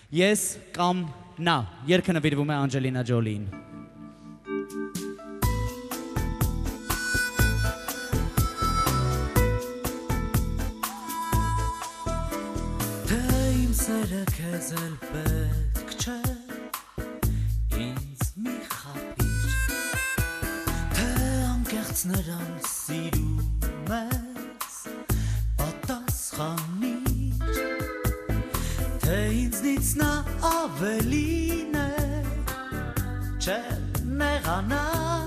Ես կամ նա, երգը նվիրվում է Անջելինա Ջոլիին։ Թե իմ սերը քեզ էլ պետք չէ, ինձ մի խաբիր, թե անկեղծ նրան սիրում ես, պատասխանիր, թե ինձնից նա ավելին է, չէ նեղանա,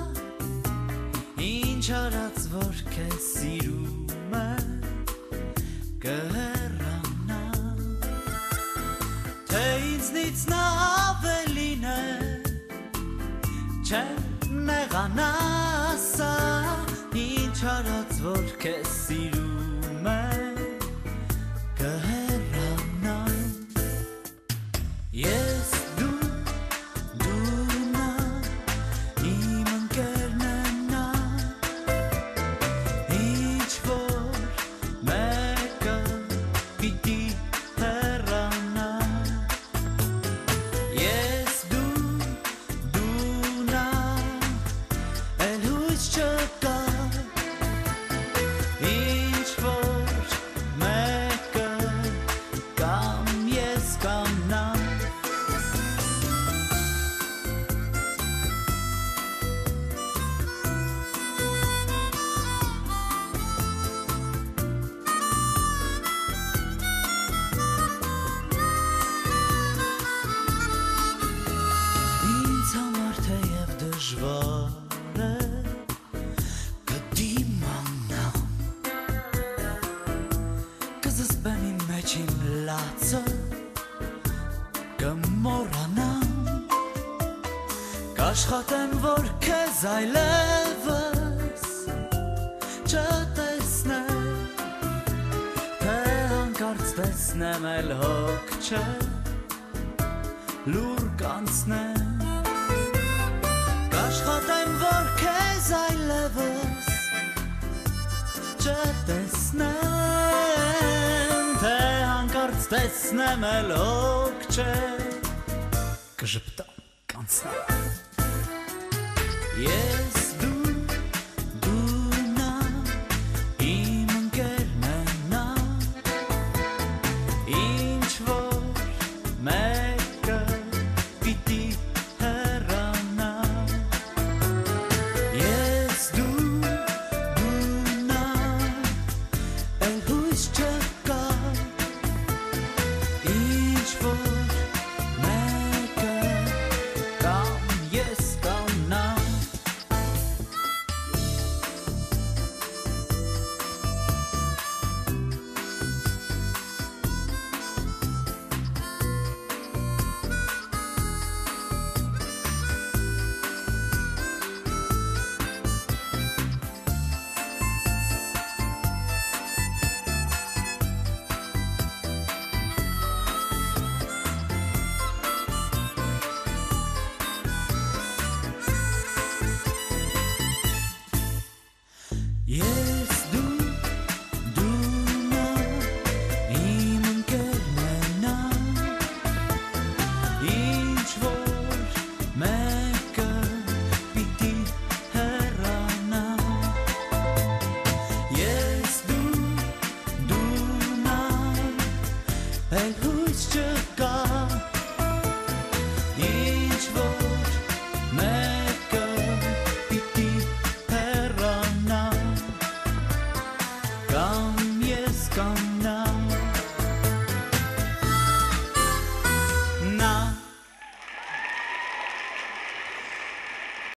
ինչ արած որ քեզ սիրում է, կհեռանա, թե ինձնից նա ավելին է, չէ նեղանա, ասա, ինչ արած որ քեզ սիրում է, կհեռանա, ես դու նա, իմ ընկերն է նա, ինչ որ մեկը պիտի հեռանա, ես դու նա, էլ հույս չկա, ինչ որ մեկը կամ ես կամ նա, ինձ համար թեև դժվար է կդիմանամ, կզսպեմ իմ մեջ իմ լացը, կմոռանամ, կաշխատեմ որ քեզ այլևս չտեսնեմ, թե հանկարծ տեսնեմ էլ հոգ չէ, լուր կանցնեմ, կաշխատեմ որ քեզ այլևս չտեսնեմ, թե հանկարծ տեսնեմ էլ հոգ չէ, կժպտամ կանցնեմ, ես դու նա, իմ ընկերն է նա, ինչ որ մեկը պիտի հեռանա, ես դու նա, էլ հույս չկա, ինչ որ մեկը կամ ես կամ նա, ես դու նա, իմ ընկերն է նա, ինչ որ մեկը պիտի հեռանա, ես դու նա, էլ հույս չկա, ինչ որ մեկը պիտի հեռանա, կամ